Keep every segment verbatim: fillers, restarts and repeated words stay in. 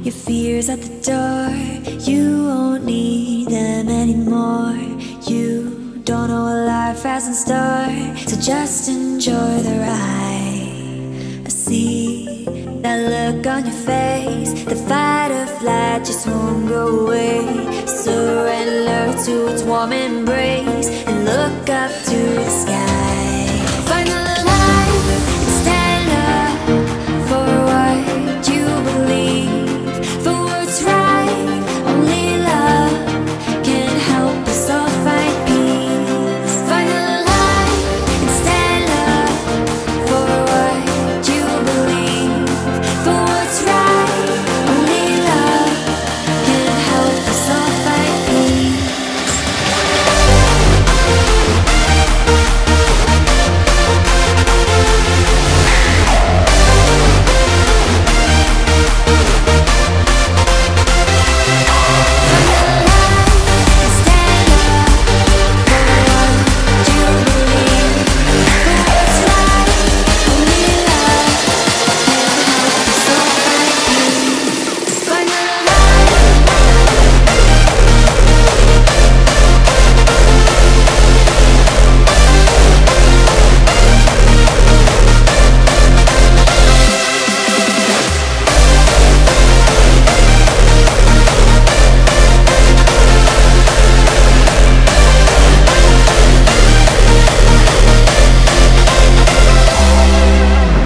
your fears at the door. You won't need them anymore. You don't know what life has in store, so just enjoy the ride. I see that look on your face, the fight or flight just won't go away. Surrender to its warm embrace and look up to the sky. Find the light and stand up for what you believe, for what's right. Only love can help us all find peace. Find the light and stand up for what you believe, for what's right. Only love can help us all find peace.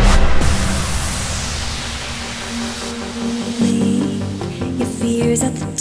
Your fears at the